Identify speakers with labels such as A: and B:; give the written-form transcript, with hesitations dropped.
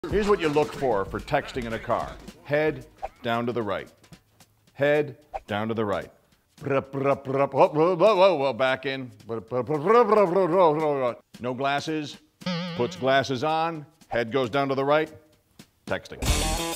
A: Here's what you look for texting in a car. Head down to the right. Head down to the right. Whoa, back in. No glasses. Puts glasses on. Head goes down to the right. Texting.